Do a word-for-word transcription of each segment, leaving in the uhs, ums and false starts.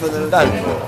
en el tango.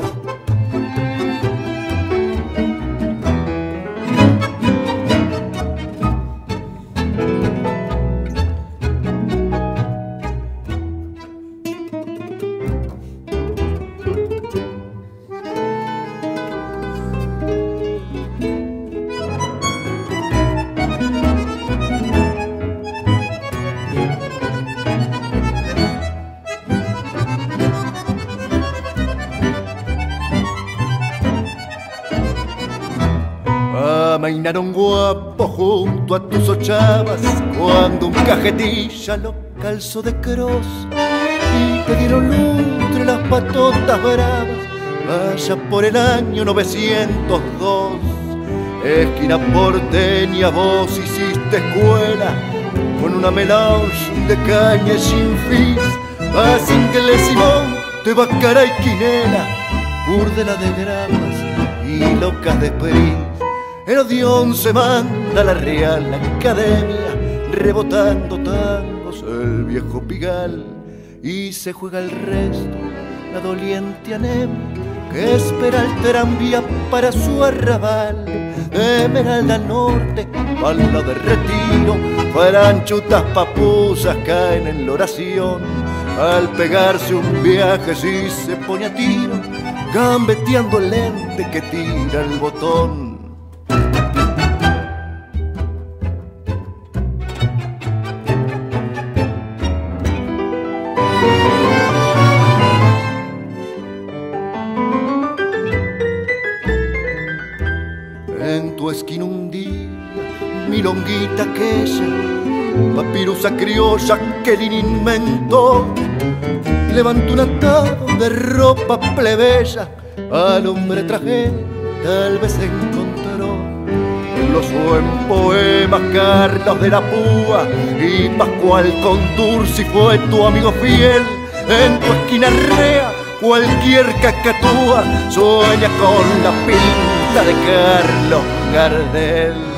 Amainaron guapo junto a tus ochavas cuando un cajetilla lo calzó de cross y te dieron luz entre las patotas bravas allá por el año novecientos dos. Esquina porteña vos hiciste escuela con una melange de caña sin fis, vas inglés y monte, bacara y quinela, burdela de grapas y locas de pris. El Odeón se manda a la Real Academia, rebotando tangos el viejo Pigal, y se juega el resto la doliente anemia que espera el tranvía para su arrabal. Esmeralda al norte, bala de retiro, faranchutas papusas caen en la oración. Al pegarse un viaje si se pone a tiro, gambeteando el lente que tira el botón. En tu esquina un día, milonguita aquella, papirusa criolla que Lin inventó, levantó un atado de ropa plebeya, al hombre traje tal vez encontró. En los buen poemas Carlos de la Púa y Pascual Contursi fue tu amigo fiel. En tu esquina rea cualquier cacatúa sueña con la pinta de Carlos Gardel.